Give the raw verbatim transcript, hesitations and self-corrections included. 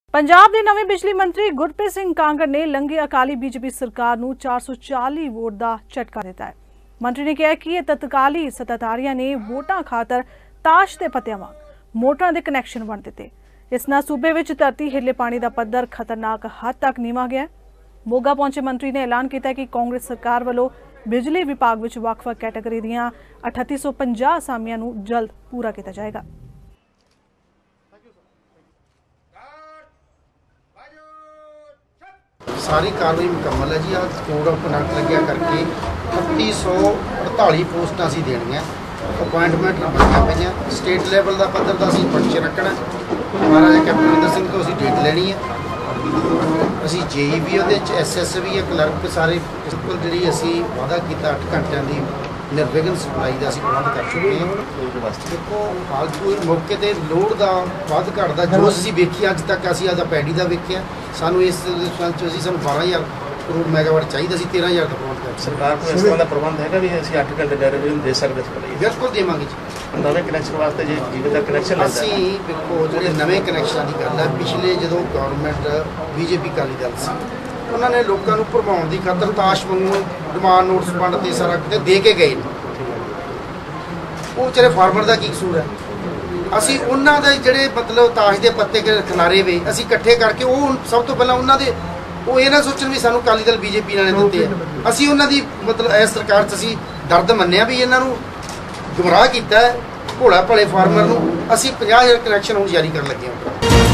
पंजाब के नवे बिजली मंत्री गुरप्रीत सिंह कांगड़ ने लंघे अकाली बीजेपी सरकार नूं चार सौ चाली वोट का झटका दिता है। मंत्री ने कहा कि तत्काली सत्ताधारियों ने वोटां खातर ताश के पत्तियां वांग मोटरां दे कनैक्शन वंड दिते। इस नाल सूबे विच धरती हेठले पानी का पद्धर खतरनाक हद तक नीवा गया। मोगा पहुंचे मंत्री ने ऐलान किया कि कांग्रेस सरकार वालों बिजली विभाग विच वख-वख कैटेगरी दीआं अठत्ती सौ पचास असामियां नूं जल्द पूरा किया जाएगा। सारी कार्रवाई मुकम्मल है जी। आज कोड ऑफ कंडक्ट लग्या करके अठत्ती सौ अड़ताली पोस्टां असीं देणियां, अपॉइंटमेंट बननियां पईयां। स्टेट लैवल का पद्धर का असीं फंक्शन रखना, महाराजा कैप्टन अमरिंदर सिंह तो असीं डेट लैनी है। असीं जे ई भी उहदे च एस एस भी है, क्लर्क सारे बिल्कुल जिहड़ी असीं वादा कीता अठ घंटिਆਂ ਦੀ निर्विघन सप्लाई का असीं प्रबंध कर चुके हैं। देखो फालतू मौके ते लोड का वध घट का जो असीं वेखी अज तक असीं आदा पैडी का वेखिया, सानू इस संच असीं सानू बारह हज़ार करोड़ मैगावाट चाहिए, असीं तेरह हज़ार का प्रबंध कर। सरकार को इस तरह का प्रबंध है भी असीं अठ घंटे डेरिवेशन दे सकते हैं? बिल्कुल देवांगे जी। नवे कनैक्शन वास्ते जे जीवन का कनैक्शन असीं देखो जिहड़े नवे कनैक्शन की गल है, पिछले जो गवर्नमेंट बीजेपी अकाली दल सी उन्होंने लोगों को भरवाउण की खातर ताश वांगू डिमांड नोटिस वंड ते सारा किते दे के गए। वो बेचारे फार्मर का की कसूर है? असी उन्होंने जिहड़े मतलब ताश के पत्ते खिलारे वे असी इकट्ठे करके वो सब तो पहला उन्होंने वो ये ना सोचन भी सानू अकाली दल बीजेपी ने दिते हैं। असी उन्होंने मतलब इस सरकार च असी दर्द मन्निया भी इन्हों गुमराह किया भोला भले फार्मर नूं। असी पचास हज़ार कनैक्शन हुण जारी कर लगे।